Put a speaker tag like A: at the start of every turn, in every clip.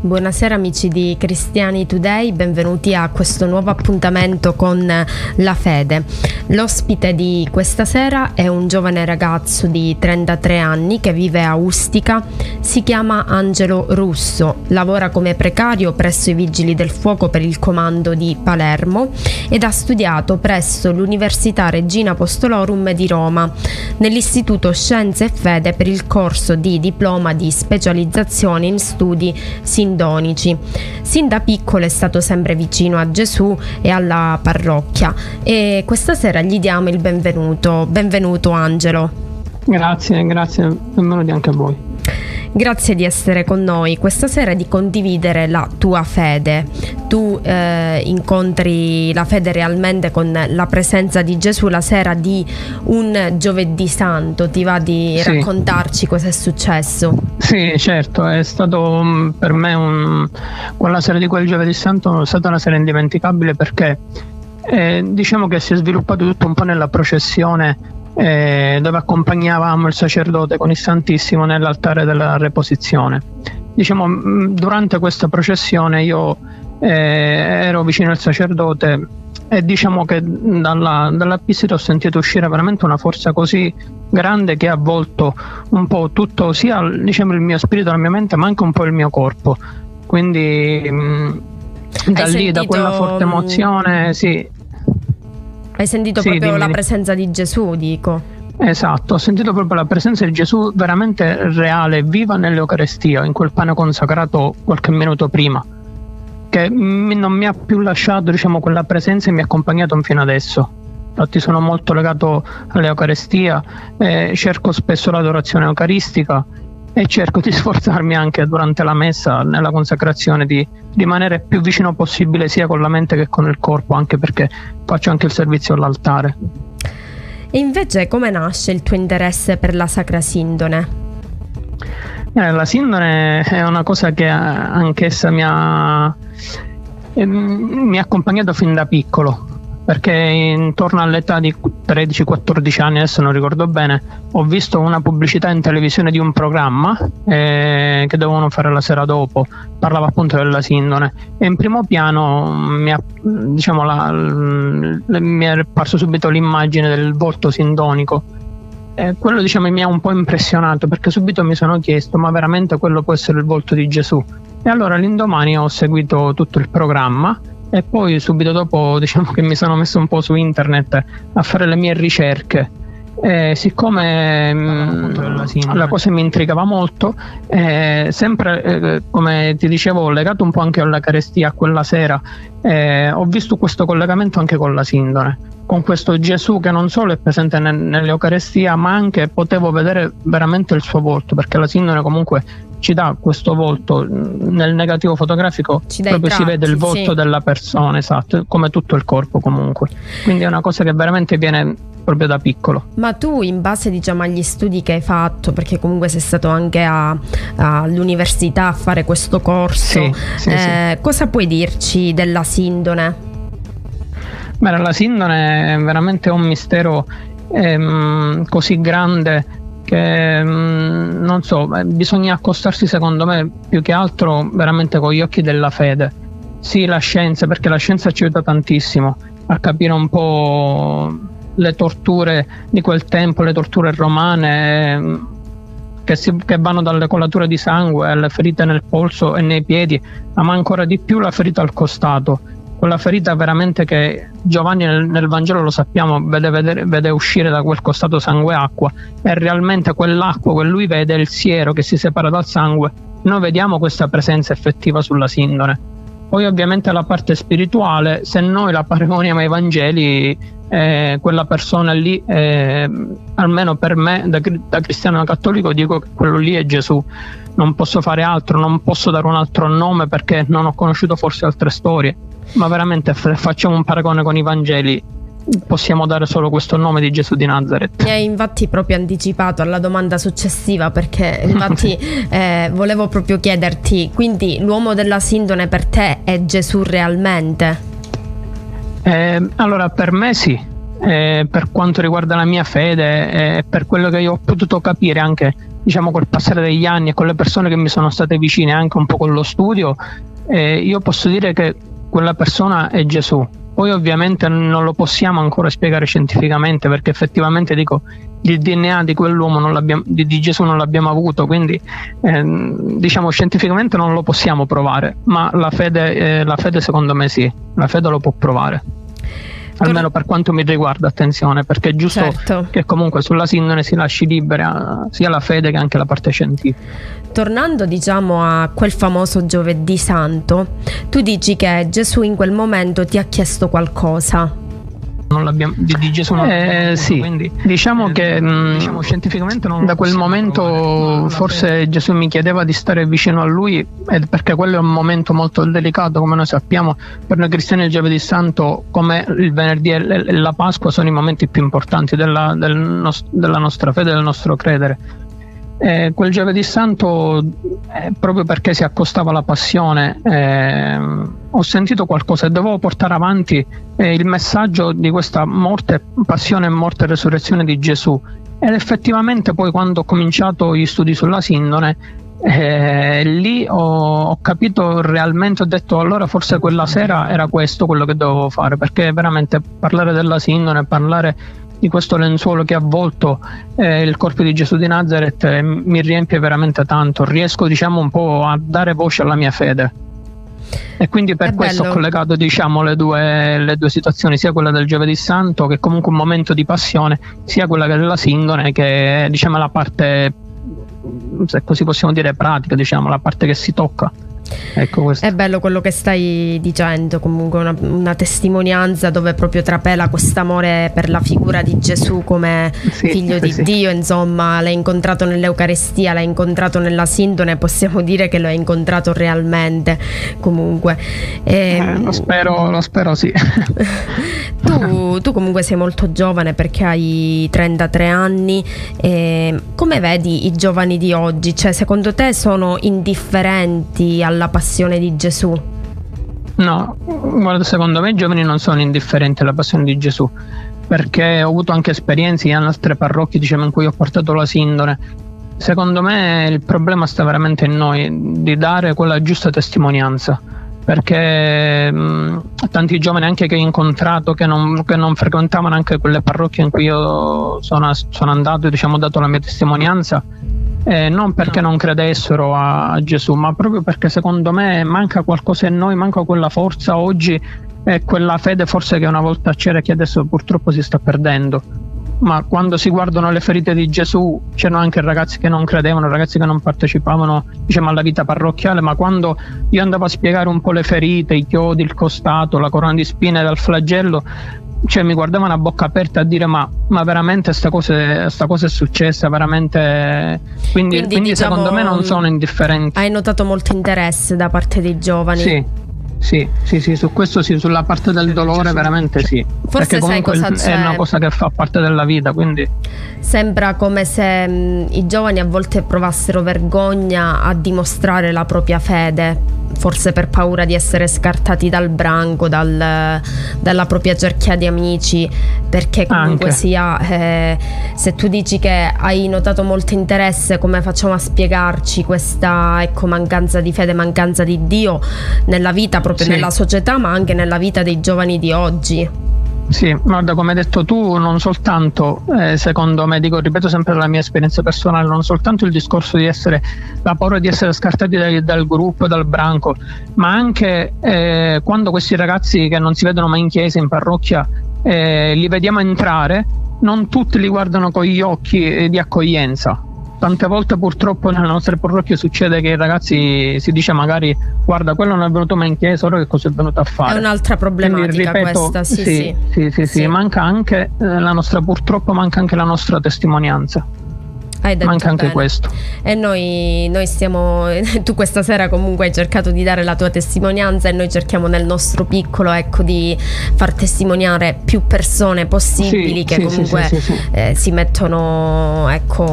A: Buonasera amici di Cristiani Today, benvenuti a questo nuovo appuntamento con la fede. L'ospite di questa sera è un giovane ragazzo di 33 anni che vive a Ustica, si chiama Angelo Russo, lavora come precario presso i Vigili del Fuoco per il comando di Palermo ed ha studiato presso l'Università Regina Apostolorum di Roma, nell'Istituto Scienze e Fede per il corso di diploma di specializzazione in studi sindonici. Sin da piccolo è stato sempre vicino a Gesù e alla parrocchia e questa sera gli diamo il benvenuto. Benvenuto Angelo.
B: Grazie, benvenuti anche a voi.
A: Grazie di essere con noi questa sera e di condividere la tua fede. Tu incontri la fede realmente con la presenza di Gesù la sera di un giovedì santo. Ti va di raccontarci cosa è successo?
B: Sì, certo, è stato per me quella sera di quel giovedì santo è stata una sera indimenticabile perché diciamo che si è sviluppato tutto un po' nella processione dove accompagnavamo il sacerdote con il Santissimo nell'altare della Reposizione. Diciamo, durante questa processione io ero vicino al sacerdote e diciamo che dall'appisito ho sentito uscire veramente una forza così grande che ha avvolto un po' tutto, sia diciamo il mio spirito, la mia mente, ma anche un po' il mio corpo. Quindi da quella forte emozione, sì.
A: Hai sentito proprio la presenza di Gesù, dico.
B: Esatto, ho sentito proprio la presenza di Gesù veramente reale, viva nell'Eucarestia, in quel pane consacrato qualche minuto prima, che non mi ha più lasciato, diciamo, quella presenza e mi ha accompagnato fino adesso. Infatti sono molto legato all'Eucarestia, cerco spesso l'adorazione eucaristica e cerco di sforzarmi anche durante la messa, nella consacrazione, di rimanere più vicino possibile sia con la mente che con il corpo, anche perché faccio anche il servizio all'altare.
A: E invece come nasce il tuo interesse per la Sacra Sindone?
B: La Sindone è una cosa che anch'essa mi ha accompagnato fin da piccolo, perché intorno all'età di 13-14 anni, adesso non ricordo bene, ho visto una pubblicità in televisione di un programma che dovevano fare la sera dopo, parlava appunto della Sindone e in primo piano mi è apparso subito l'immagine del volto sindonico. Quello diciamo mi ha un po' impressionato, perché subito mi sono chiesto: ma veramente quello può essere il volto di Gesù? E allora l'indomani ho seguito tutto il programma e poi subito dopo diciamo che mi sono messo un po' su internet a fare le mie ricerche. Siccome la cosa mi intrigava molto, sempre come ti dicevo, legato un po' anche all'Eucarestia quella sera, ho visto questo collegamento anche con la Sindone, con questo Gesù che non solo è presente nell'Eucarestia, ma anche potevo vedere veramente il suo volto, perché la Sindone comunque ci dà questo volto, nel negativo fotografico proprio si vede il volto della persona, esatto, come tutto il corpo comunque. Quindi è una cosa che veramente viene proprio da piccolo.
A: Ma tu, in base diciamo agli studi che hai fatto, perché comunque sei stato anche all'università a fare questo corso, cosa puoi dirci della Sindone?
B: Beh, la Sindone è veramente un mistero così grande che non so, bisogna accostarsi secondo me più che altro veramente con gli occhi della fede. Sì, la scienza, perché la scienza ci aiuta tantissimo a capire un po' le torture di quel tempo, le torture romane che vanno dalle colature di sangue alle ferite nel polso e nei piedi, ma ancora di più la ferita al costato, quella ferita veramente che Giovanni nel Vangelo, lo sappiamo, vede uscire da quel costato sangue e acqua, e realmente quell'acqua che lui vede è il siero che si separa dal sangue. Noi vediamo questa presenza effettiva sulla Sindone. Poi ovviamente la parte spirituale, se noi la paragoniamo ai Vangeli, quella persona lì, almeno per me da cristiano cattolico, dico che quello lì è Gesù. Non posso fare altro, non posso dare un altro nome perché non ho conosciuto forse altre storie, ma veramente se facciamo un paragone con i Vangeli possiamo dare solo questo nome di Gesù di Nazaret.
A: Mi hai infatti proprio anticipato alla domanda successiva, perché infatti volevo proprio chiederti, quindi l'uomo della Sindone per te è Gesù realmente?
B: Allora per me sì, per quanto riguarda la mia fede, per quello che io ho potuto capire anche diciamo col passare degli anni e con le persone che mi sono state vicine, anche un po' con lo studio, io posso dire che quella persona è Gesù. Poi ovviamente non lo possiamo ancora spiegare scientificamente, perché effettivamente dico, il DNA di quell'uomo di Gesù non l'abbiamo avuto, quindi diciamo scientificamente non lo possiamo provare, ma la fede secondo me sì, la fede lo può provare. Almeno per quanto mi riguarda, attenzione, perché è giusto che comunque sulla sindone si lasci libera sia la fede che anche la parte scientifica.
A: Tornando diciamo a quel famoso Giovedì Santo, tu dici che Gesù in quel momento ti ha chiesto qualcosa.
B: Non l'abbiamo di Gesù sì, quindi diciamo che scientificamente da quel momento forse Gesù mi chiedeva di stare vicino a lui, perché quello è un momento molto delicato, come noi sappiamo. Per noi cristiani il Giovedì Santo, come il venerdì e la Pasqua, sono i momenti più importanti della nostra fede, del nostro credere. Quel Giovedì Santo, proprio perché si accostava la passione, ho sentito qualcosa e dovevo portare avanti il messaggio di questa morte, passione, morte e resurrezione di Gesù. Ed effettivamente poi, quando ho cominciato gli studi sulla sindone, lì ho capito realmente, ho detto allora forse quella sera era questo quello che dovevo fare, perché veramente parlare della sindone, parlare di questo lenzuolo che ha avvolto il corpo di Gesù di Nazareth mi riempie veramente tanto. Riesco diciamo un po' a dare voce alla mia fede, e quindi per questo ho collegato diciamo le due situazioni, sia quella del Giovedì Santo, che è comunque un momento di passione, sia quella della sindone, che è diciamo la parte, se così possiamo dire, pratica, diciamo la parte che si tocca. Ecco, questo.
A: È bello quello che stai dicendo, comunque una testimonianza dove proprio trapela quest'amore per la figura di Gesù come figlio di Dio. Insomma, l'hai incontrato nell'Eucaristia, l'hai incontrato nella sindone, possiamo dire che lo hai incontrato realmente comunque.
B: Lo spero sì.
A: Tu comunque sei molto giovane, perché hai 33 anni. Come vedi i giovani di oggi? Cioè, secondo te sono indifferenti alla passione di Gesù?
B: No, guarda, secondo me i giovani non sono indifferenti alla passione di Gesù, perché ho avuto anche esperienze in altre parrocchie, diciamo, in cui ho portato la sindone. Secondo me il problema sta veramente in noi, di dare quella giusta testimonianza, perché tanti giovani anche che ho incontrato che non frequentavano anche quelle parrocchie in cui io sono andato, diciamo, ho dato la mia testimonianza, non perché non credessero a Gesù, ma proprio perché secondo me manca qualcosa in noi, manca quella forza oggi, quella fede forse che una volta c'era e che adesso purtroppo si sta perdendo. Ma quando si guardano le ferite di Gesù, c'erano anche ragazzi che non credevano, ragazzi che non partecipavano, diciamo, alla vita parrocchiale, ma quando io andavo a spiegare un po' le ferite, i chiodi, il costato, la corona di spine dal flagello, cioè mi guardavano a bocca aperta a dire ma veramente sta cosa è successa veramente, quindi diciamo, secondo me non sono indifferenti.
A: Hai notato molto interesse da parte dei giovani?
B: Sì, su questo sì, sulla parte del dolore veramente sì.
A: Forse sai cosa c'è?
B: È una cosa che fa parte della vita, quindi
A: sembra come se i giovani a volte provassero vergogna a dimostrare la propria fede, forse per paura di essere scartati dal branco, dalla propria cerchia di amici, perché comunque sia, se tu dici che hai notato molto interesse, come facciamo a spiegarci questa mancanza di fede, mancanza di Dio nella vita, proprio nella società, ma anche nella vita dei giovani di oggi?
B: Sì, guarda, come hai detto tu, non soltanto, secondo me, ripeto sempre la mia esperienza personale, non soltanto il discorso di essere, la paura di essere scartati dal gruppo, dal branco, ma anche quando questi ragazzi che non si vedono mai in chiesa, in parrocchia, li vediamo entrare, non tutti li guardano con gli occhi di accoglienza. Tante volte purtroppo nelle nostre parrocchie succede che i ragazzi si dice magari guarda, quello non è venuto mai in chiesa, ora che cosa è venuto a fare?
A: È un'altra problematica. Quindi, ripeto, questa, sì.
B: Manca anche purtroppo manca anche la nostra testimonianza. Manca anche questo.
A: E noi stiamo, tu questa sera comunque hai cercato di dare la tua testimonianza, e noi cerchiamo nel nostro piccolo di far testimoniare più persone possibili, che comunque si mettono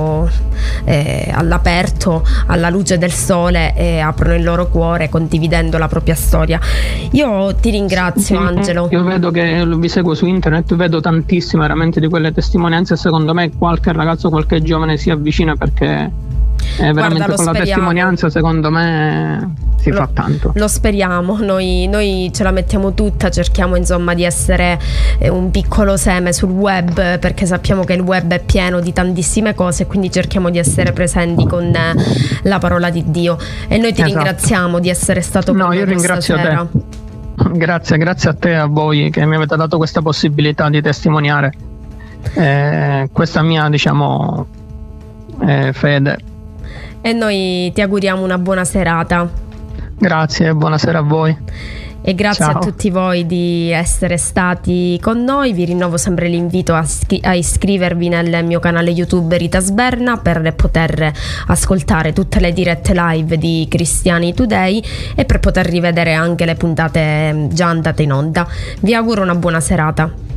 A: all'aperto, alla luce del sole, e aprono il loro cuore condividendo la propria storia. Io ti ringrazio, Angelo.
B: Io vedo che vi seguo su internet, vedo tantissime veramente di quelle testimonianze, e secondo me qualche ragazzo, qualche giovane si avvicina perché veramente con la testimonianza, secondo me si fa tanto.
A: Lo speriamo, noi ce la mettiamo tutta, cerchiamo insomma di essere un piccolo seme sul web, perché sappiamo che il web è pieno di tantissime cose, quindi cerchiamo di essere presenti con la parola di Dio. E noi ti ringraziamo di essere stato con noi questa sera.
B: Grazie a te e a voi che mi avete dato questa possibilità di testimoniare questa mia, diciamo, fede.
A: E noi ti auguriamo una buona serata.
B: Grazie e buonasera a voi.
A: E grazie a tutti voi di essere stati con noi. Vi rinnovo sempre l'invito a iscrivervi nel mio canale YouTube Rita Sberna per poter ascoltare tutte le dirette live di Cristiani Today e per poter rivedere anche le puntate già andate in onda. Vi auguro una buona serata.